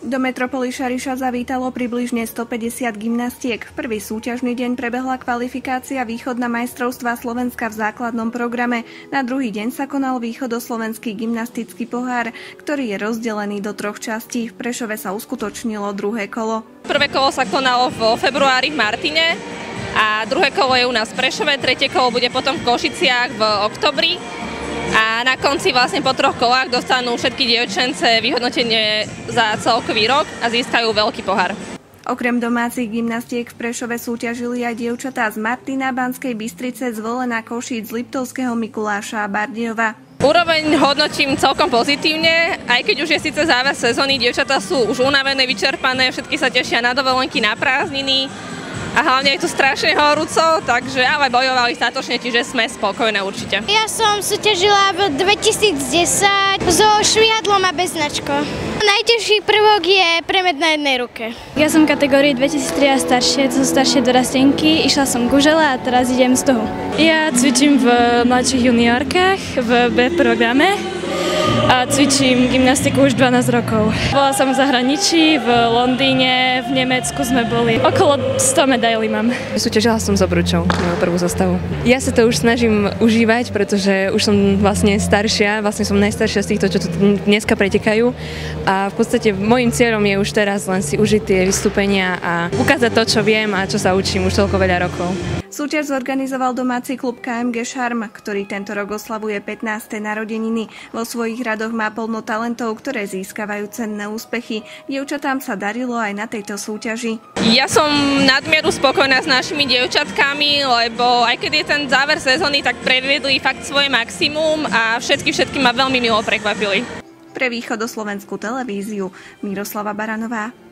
Do metropoly Šariša zavítalo približne 150 gymnastiek. V prvý súťažný deň prebehla kvalifikácia východ na majstrovstvá Slovenska v základnom programe. Na druhý deň sa konal východoslovenský gymnastický pohár, ktorý je rozdelený do troch častí. V Prešove sa uskutočnilo druhé kolo. Prvé kolo sa konalo vo februári v Martine a druhé kolo je u nás v Prešove, tretie kolo bude potom v Košiciach v oktobri. A na konci vlastne po troch kolách dostanú všetky dievčence vyhodnotenie za celkový rok a získajú veľký pohár. Okrem domácich gymnastiek v Prešove súťažili aj dievčatá z Martina, Banskej Bystrice, Zvolena, Košíc, Liptovského Mikuláša a Bardejova. Úroveň hodnotím celkom pozitívne, aj keď už je síce záver sezóny, dievčatá sú už unavené, vyčerpané, všetky sa tešia na dovolenky, na prázdniny. A hlavne je tu strašne horúco, takže ale bojovali statočne, čiže sme spokojné určite. Ja som súťažila v 2010 so švihadlom a bez značko. Najťažší prvok je premet na jednej ruke. Ja som v kategórii 2003 a staršie, to sú staršie dorastenky, išla som k užele a teraz idem z toho. Ja cvičím v mladších juniorkách v B programe a cvičím gymnastiku už 12 rokov. Bola som v zahraničí, v Londýne, v Nemecku sme boli. Okolo 100 medailí mám. Súťažila som s Obručou na prvú zostavu. Ja sa to už snažím užívať, pretože už som vlastne staršia, vlastne som najstaršia z týchto, čo tu dneska pretekajú. A v podstate môjim cieľom je už teraz len si užiť tie vystúpenia a ukázať to, čo viem a čo sa učím už toľko veľa rokov. Súťaž zorganizoval domáci klub KMG Šarm, ktorý tento rok oslavuje 15. narodeniny. Vo svojich radoch má plno talentov, ktoré získavajú cenné úspechy. Dievčatám sa darilo aj na tejto súťaži. Ja som nadmieru spokojná s našimi dievčatkami, lebo aj keď je ten záver sezóny, tak predviedli fakt svoje maximum a všetky ma veľmi milo prekvapili. Pre východoslovenskú televíziu Miroslava Baranová.